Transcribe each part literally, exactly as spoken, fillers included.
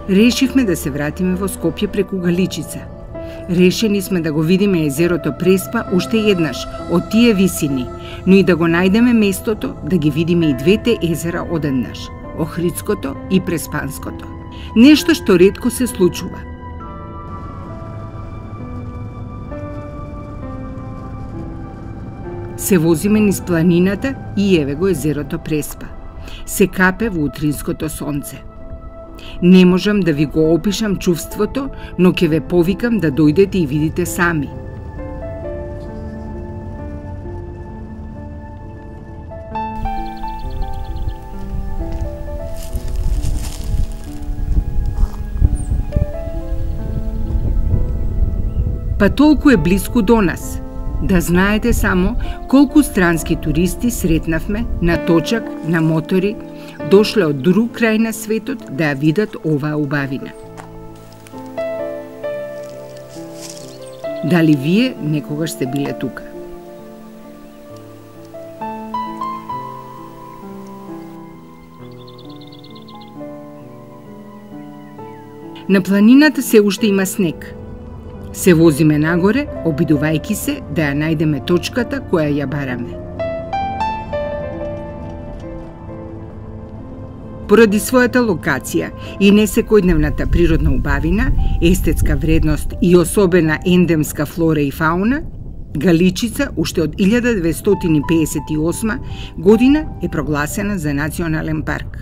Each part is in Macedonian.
Решивме да се вратиме во Скопје преку Галичица. Решени сме да го видиме езерото Преспа уште еднаш од тие висини, но и да го најдеме местото да ги видиме и двете езера одеднаш, Охридското и Преспанското. Нешто што ретко се случува. Се возиме низ планината и еве го езерото Преспа. Се капе во утринското сонце. Не можам да ви го опишам чувството, но ќе ве повикам да дојдете и видите сами. Па толку е близко до нас. Да знаете само колку странски туристи сретнавме на точак, на мотори, дошле од друг крај на светот да ја видат оваа убавина. Дали вие некогаш сте биле тука? На планината се уште има снег. Се возиме нагоре, обидувајќи се да ја најдеме точката која ја бараме. Поради својата локација и несекојдневната природна убавина, естетска вредност и особена ендемска флора и фауна, Галичица уште од илјада деветстотини и пеесет и осма година е прогласена за национален парк.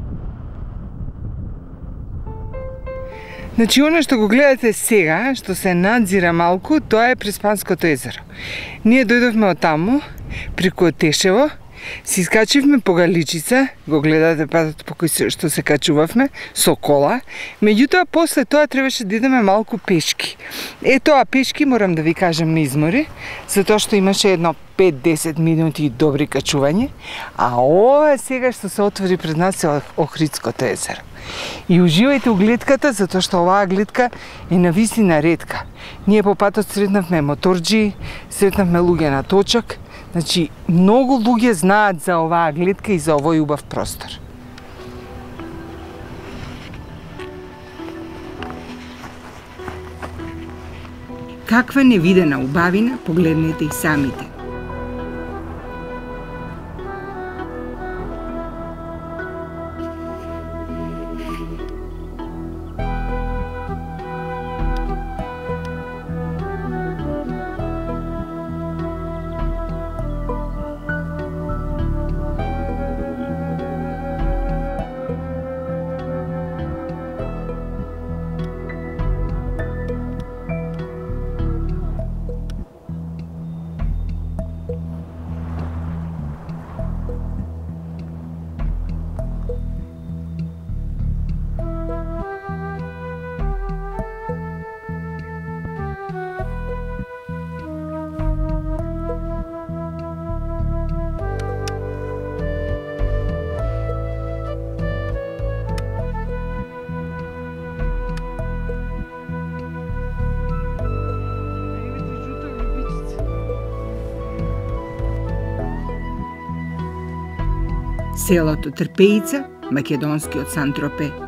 Значи, оно што го гледате сега, што се надзира малку, тоа е Преспанското езеро. Ние дојдовме од таму, преку Тешево, си искачивме по Галичица, го гледате патот по кој што се качувавме, со кола, меѓутоа после тоа требаше да идеме малку пешки. Е тоа пешки морам да ви кажам не измори, затоа што имаше едно пет-десет минути добри качување, а ова сега што се отвори пред нас е Охридското езеро. И уживајте у гледката, затоа што оваа гледка е навистина ретка. Ние по патот сретнавме моторџи, сретнавме луѓе на точак, значи многу луѓе знаат за оваа гледка и за овој убав простор. Каква невидена убавина, погледнете и самите. Селото Трпеица, македонскиот Сан Тропе.